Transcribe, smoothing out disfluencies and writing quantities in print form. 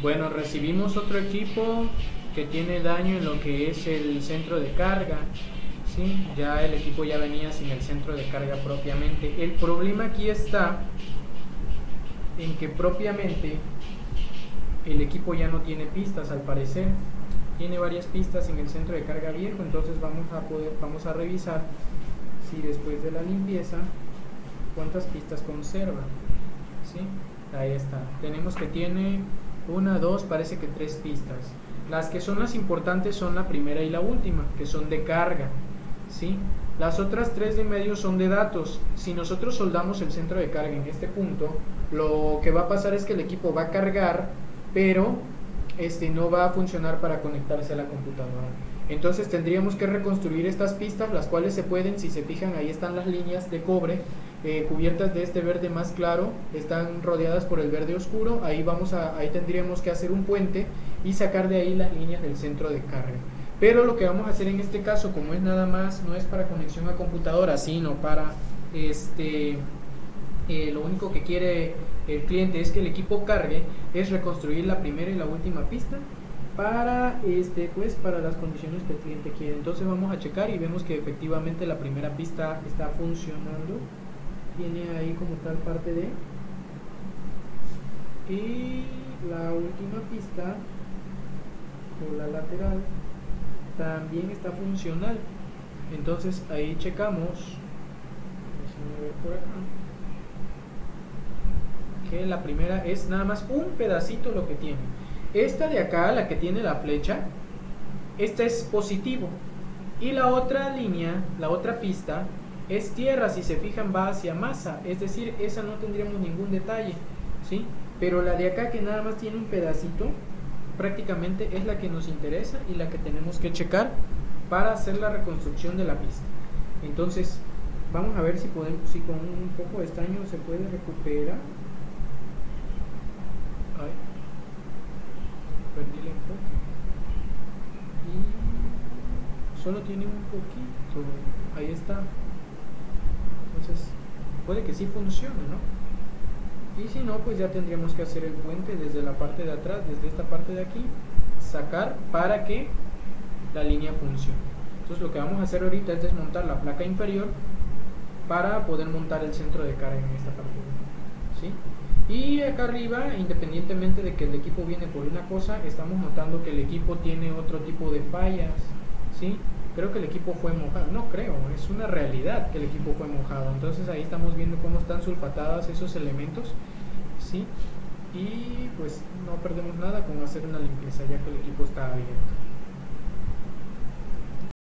Bueno, recibimos otro equipo que tiene daño en lo que es el centro de carga. ¿Sí? Ya el equipo ya venía sin el centro de carga propiamente. El problema aquí está en que propiamente el equipo ya no tiene pistas, al parecer. Tiene varias pistas en el centro de carga viejo, entonces vamos a revisar si después de la limpieza cuántas pistas conserva. ¿Sí? Ahí está. Tenemos que tiene una, dos, parece que 3 pistas. Las que son las importantes son la primera y la última, que son de carga. ¿Sí? Las otras 3 de en medio son de datos. Si nosotros soldamos el centro de carga en este punto, lo que va a pasar es que el equipo va a cargar, pero no va a funcionar para conectarse a la computadora. Entonces tendríamos que reconstruir estas pistas, las cuales se pueden, si se fijan, ahí están las líneas de cobre cubiertas de este verde más claro, están rodeadas por el verde oscuro. Ahí tendríamos que hacer un puente y sacar de ahí las líneas del centro de carga. Pero lo que vamos a hacer en este caso, como es nada más, no es para conexión a computadora, sino para lo único que quiere el cliente es que el equipo cargue, es reconstruir la primera y la última pista para para las condiciones que el cliente quiere. Entonces vamos a checar y vemos que efectivamente la primera pista está funcionando, tiene ahí como tal parte de, y la última pista por la lateral también está funcional. Entonces ahí checamos, déjenme ver por acá, que la primera es nada más un pedacito lo que tiene. Esta de acá, la que tiene la flecha, esta es positivo, y la otra línea, la otra pista es tierra. Si se fijan, va hacia masa, es decir, esa no tendríamos ningún detalle, ¿sí? Pero la de acá, que nada más tiene un pedacito, prácticamente es la que nos interesa y la que tenemos que checar para hacer la reconstrucción de la pista. Entonces vamos a ver si con un poco de estaño se puede recuperar. Ay, perdí el enfoque y solo tiene un poquito, ahí está. Entonces puede que sí funcione, ¿no? Y si no, pues ya tendríamos que hacer el puente desde la parte de atrás, desde esta parte de aquí, sacar para que la línea funcione. Entonces lo que vamos a hacer ahorita es desmontar la placa inferior para poder montar el centro de carga en esta parte, ¿sí? Y acá arriba, independientemente de que el equipo viene por una cosa, estamos notando que el equipo tiene otro tipo de fallas, ¿sí? Creo que el equipo fue mojado, no creo, es una realidad que el equipo fue mojado. Entonces ahí estamos viendo cómo están sulfatadas esos elementos, ¿sí? Y pues no perdemos nada con hacer una limpieza ya que el equipo está abierto.